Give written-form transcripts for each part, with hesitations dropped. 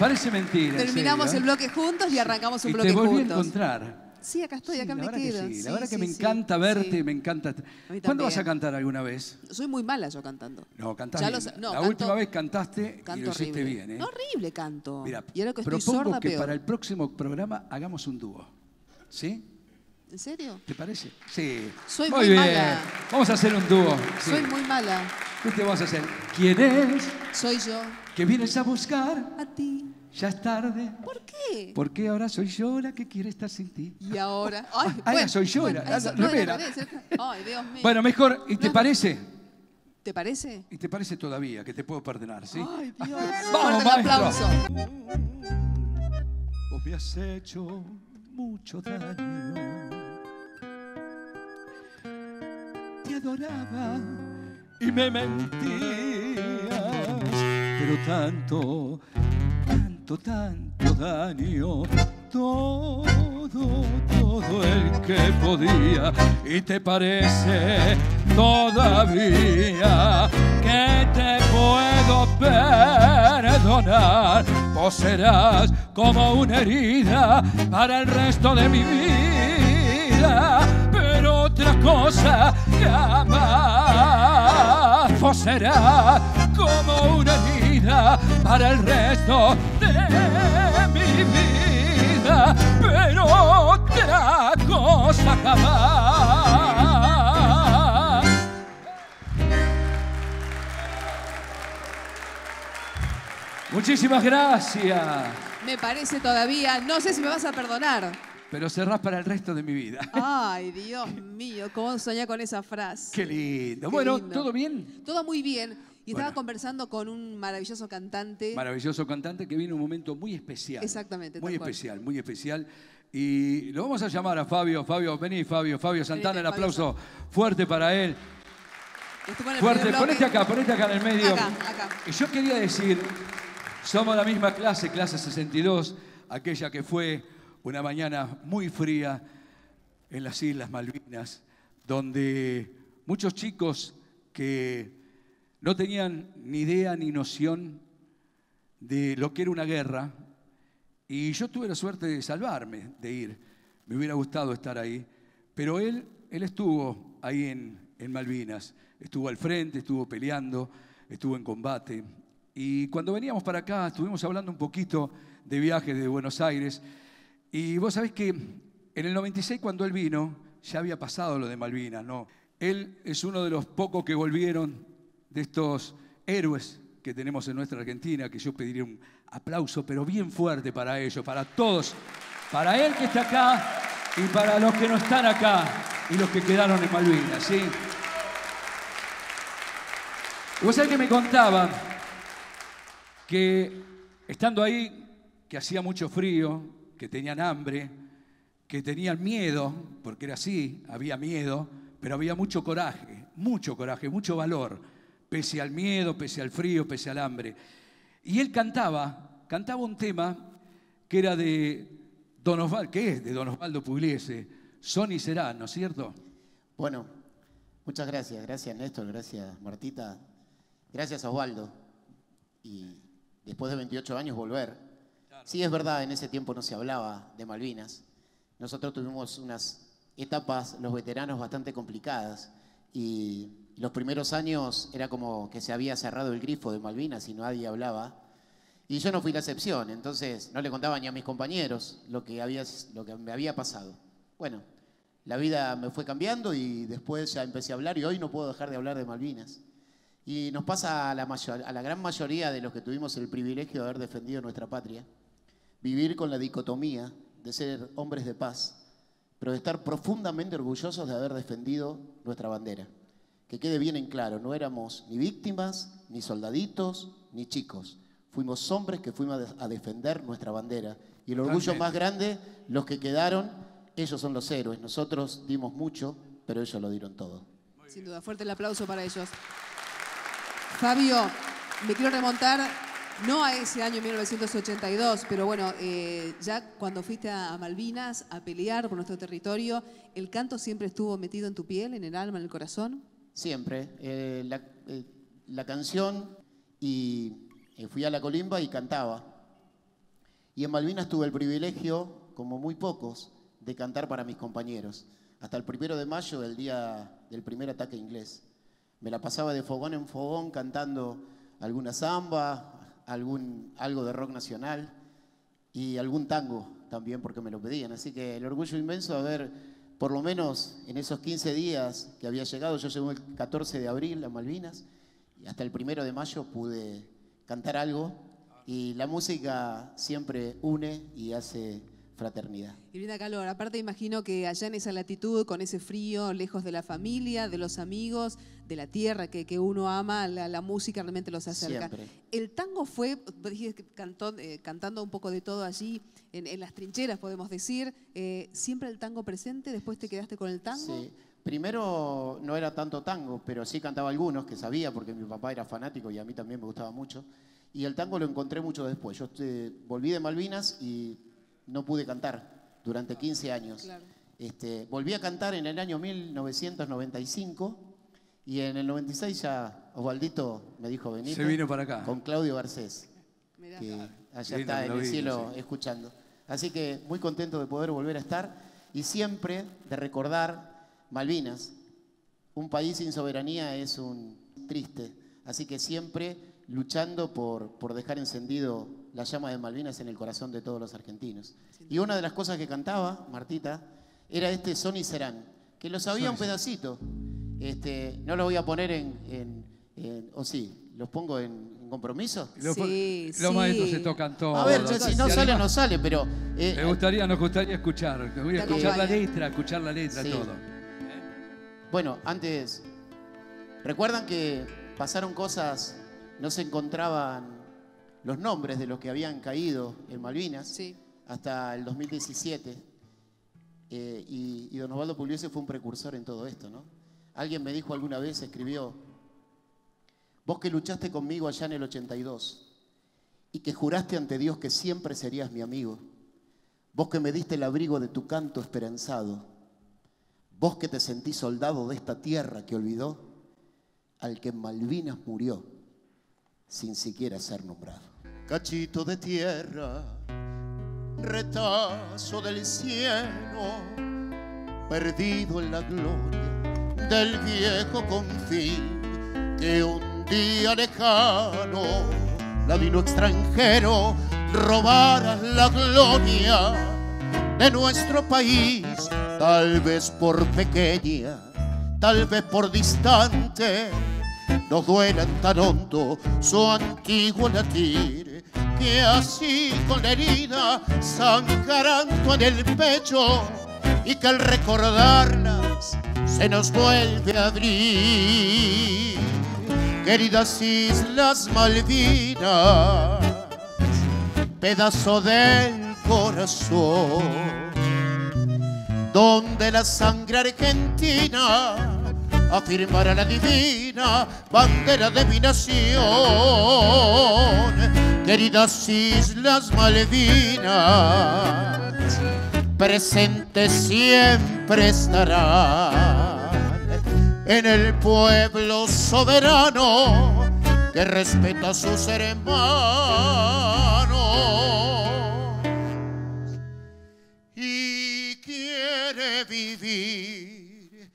Parece mentira. Terminamos el bloque juntos y arrancamos un bloque juntos. Y te volví juntos. a encontrar. Sí, acá estoy, acá me quedo. Sí, la verdad que me encanta verte, me encanta. ¿Cuándo vas a cantar alguna vez? Soy muy mala yo cantando. No, cantás la última vez cantaste y lo hiciste bien, ¿eh? No, horrible canto. Mira, y ahora que estoy propongo sorda, que peor. para el próximo programa hagamos un dúo. ¿Sí? ¿En serio? ¿Te parece? Sí. Soy muy muy bien. mala. Vamos a hacer un dúo. Sí. Soy muy mala. ¿Qué te vamos a hacer? ¿Quién es? Soy yo. ¿Que vienes a buscar? A ti. Ya es tarde. ¿Por qué? Porque ahora soy yo la que quiere estar sin ti. Y ahora. Ay, bueno, soy yo, bueno, la remera. Ay, Dios mío. Bueno, mejor, ¿y te parece? ¿Te parece? ¿Y te parece todavía que te puedo perdonar, sí? Ay, Dios. Vamos, Fuerte el aplauso. Vos me has hecho mucho daño. Te adoraba y me mentías, pero tanto daño, todo el que podía. Y te parece todavía que te puedo perdonar. Vos serás como una herida para el resto de mi vida, pero otra cosa jamás. Vos serás como una herida para el resto de mi vida, pero otra cosa jamás. Muchísimas gracias. Me parece todavía, no sé si me vas a perdonar. Pero cerrás para el resto de mi vida. Ay, Dios mío, cómo soñé con esa frase. Qué lindo. Qué Bueno, lindo. ¿todo bien? Todo muy bien. Y estaba conversando con un maravilloso cantante. Maravilloso cantante que viene en un momento muy especial. Exactamente. Muy especial, muy especial. Y lo vamos a llamar a Fabio. Fabio, vení, Fabio. Fabio Santana, el aplauso fuerte para él. Fuerte, ponete acá en el medio. Acá. Y yo quería decir, somos la misma clase 62, aquella que fue una mañana muy fría en las Islas Malvinas, donde muchos chicos que no tenían ni idea ni noción de lo que era una guerra, y yo tuve la suerte de salvarme, de ir. Me hubiera gustado estar ahí, pero él estuvo ahí en Malvinas, estuvo al frente, estuvo peleando, estuvo en combate. Y cuando veníamos para acá estuvimos hablando un poquito de viajes de Buenos Aires, y vos sabés que en el 96 cuando él vino ya había pasado lo de Malvinas, ¿no? Él es uno de los pocos que volvieron, de estos héroes que tenemos en nuestra Argentina, que yo pediría un aplauso, pero bien fuerte para ellos, para todos, para él que está acá y para los que no están acá y los que quedaron en Malvinas, ¿sí? Y vos sabés que me contaba que estando ahí, que hacía mucho frío, que tenían hambre, que tenían miedo, porque era así, había miedo, pero había mucho coraje, mucho valor, pese al miedo, pese al frío, pese al hambre. Y él cantaba un tema que era de Don Osvaldo Pugliese, Son y Serán, ¿no es cierto? Bueno, muchas gracias. Gracias, Néstor. Gracias, Martita. Gracias, Osvaldo. Y después de 28 años volver. Claro. Sí, es verdad, en ese tiempo no se hablaba de Malvinas. Nosotros tuvimos unas etapas, los veteranos, bastante complicadas. Y los primeros años era como que se había cerrado el grifo de Malvinas y nadie hablaba. Y yo no fui la excepción, entonces no le contaba ni a mis compañeros lo que me había pasado. Bueno, la vida me fue cambiando y después ya empecé a hablar y hoy no puedo dejar de hablar de Malvinas. Y nos pasa a la gran mayoría de los que tuvimos el privilegio de haber defendido nuestra patria, vivir con la dicotomía de ser hombres de paz, pero de estar profundamente orgullosos de haber defendido nuestra bandera. Que quede bien en claro, no éramos ni víctimas, ni soldaditos, ni chicos. Fuimos hombres que fuimos a defender nuestra bandera. Y el orgullo más grande, los que quedaron, ellos son los héroes. Nosotros dimos mucho, pero ellos lo dieron todo. Sin duda, fuerte el aplauso para ellos. Fabio, me quiero remontar, no a ese año 1982, pero bueno, ya cuando fuiste a Malvinas a pelear por nuestro territorio, ¿el canto siempre estuvo metido en tu piel, en el alma, en el corazón? Siempre. La canción, y fui a la colimba y cantaba. Y en Malvinas tuve el privilegio, como muy pocos, de cantar para mis compañeros. Hasta el 1 de mayo, el día del primer ataque inglés. Me la pasaba de fogón en fogón cantando alguna samba, algo de rock nacional y algún tango también porque me lo pedían. Así que el orgullo inmenso de haber, por lo menos en esos 15 días que había llegado, yo llegué el 14 de abril a Malvinas y hasta el 1 de mayo pude cantar algo y la música siempre une y hace fraternidad. Y brinda calor. Aparte imagino que allá en esa latitud, con ese frío, lejos de la familia, de los amigos, de la tierra que uno ama, la música realmente los acerca. Siempre. El tango fue, vos dijiste que cantando un poco de todo allí, en las trincheras podemos decir, ¿siempre el tango presente? ¿Después te quedaste con el tango? Sí. Primero no era tanto tango, pero sí cantaba algunos que sabía porque mi papá era fanático y a mí también me gustaba mucho. Y el tango lo encontré mucho después. Yo volví de Malvinas y no pude cantar durante 15 años. Claro. Volví a cantar en el año 1995 y en el 96 ya Osvaldito me dijo venir. Se vino para acá. Con Claudio Garcés, Mirá. que allá Qué lindo está que en lo el vi, cielo sí. escuchando. Así que muy contento de poder volver a estar y siempre de recordar Malvinas. Un país sin soberanía es un triste. Así que siempre luchando por dejar encendido la llama de Malvinas en el corazón de todos los argentinos. Y una de las cosas que cantaba, Martita, era Son y Serán, que lo sabía un pedacito. No lo voy a poner o sí, los pongo en compromiso. Los maestros se tocan todos. A ver, si no sale, no sale, pero... nos gustaría escuchar. Voy a escuchar la letra, Sí. todo. Bueno, antes, ¿recuerdan que pasaron cosas, no se encontraban los nombres de los que habían caído en Malvinas? Sí. Hasta el 2017. Y don Osvaldo Pugliese fue un precursor en todo esto, ¿no? Alguien me dijo alguna vez, escribió, vos que luchaste conmigo allá en el 82 y que juraste ante Dios que siempre serías mi amigo, vos que me diste el abrigo de tu canto esperanzado, vos que te sentí soldado de esta tierra que olvidó al que en Malvinas murió sin siquiera ser nombrado. Cachito de tierra, retazo del cielo, perdido en la gloria del viejo confín que un día lejano, ladino extranjero, robara la gloria de nuestro país, tal vez por pequeña, tal vez por distante, nos duela tan hondo su antiguo latir, que así con la herida sangrando en el pecho, y que al recordarlas se nos vuelve a abrir. Queridas Islas Malvinas, pedazo del corazón, donde la sangre argentina afirmará la divina bandera de mi nación. Queridas Islas Malvinas, presentes siempre estarán en el pueblo soberano que respeta a sus hermanos y quiere vivir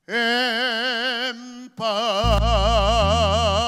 en paz.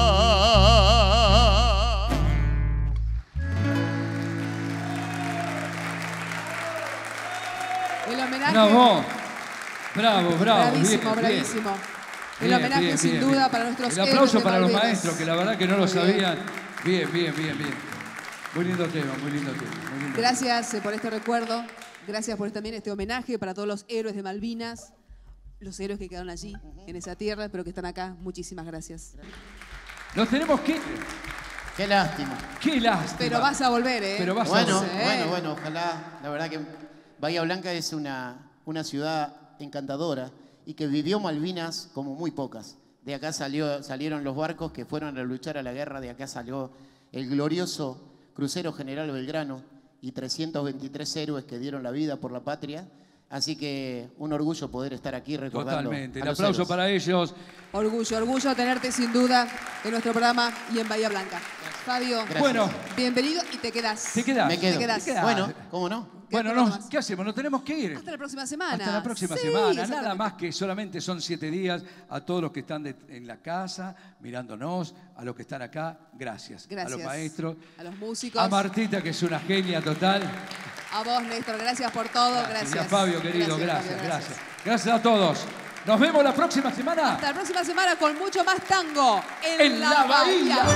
El homenaje. Bravo, Bravísimo, bien, bravísimo. El bien, homenaje bien, sin bien, duda bien. para nuestros El aplauso héroes de para los Malvinas. maestros, que la verdad que no lo Muy bien. sabían. Bien. Muy lindo tema, muy lindo tema. Gracias por este recuerdo. Gracias por también este homenaje para todos los héroes de Malvinas, los héroes que quedaron allí, en esa tierra, pero que están acá. Muchísimas gracias. Nos tenemos que... Qué lástima. Qué lástima. Pero vas a volver, ¿eh? Pero vas a Bueno, volver. bueno, ojalá. La verdad que Bahía Blanca es una ciudad encantadora y que vivió Malvinas como muy pocas. De acá salieron los barcos que fueron a luchar a la guerra, de acá salió el glorioso crucero General Belgrano y 323 héroes que dieron la vida por la patria. Así que un orgullo poder estar aquí recordando. Totalmente. a El los aplauso héroes. para ellos. Orgullo, orgullo tenerte sin duda en nuestro programa y en Bahía Blanca. Fabio, Gracias. Bueno, bienvenido y te quedás. ¿te quedás? Me quedo. Te quedás. Bueno, ¿cómo no? Bueno, Quédate nomás. ¿qué hacemos? Nos tenemos que ir. Hasta la próxima semana. Hasta la próxima Sí, semana. exactamente. Nada más que solamente son 7 días. A todos los que están en la casa, mirándonos, a los que están acá, gracias. Gracias. A los maestros. A los músicos. A Martita, que es una genia total. A vos, Néstor. Gracias por todo. Gracias. Y a Fabio, querido, Fabio, gracias. Gracias a todos. Nos vemos la próxima semana. Hasta la próxima semana con mucho más tango En la Bahía.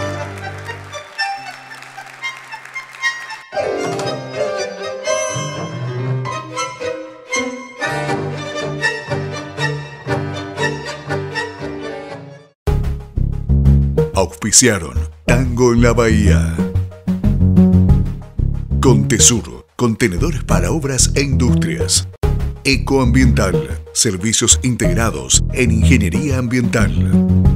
Auspiciaron Tango en la Bahía. Contesur, contenedores para obras e industrias. Ecoambiental, servicios integrados en ingeniería ambiental.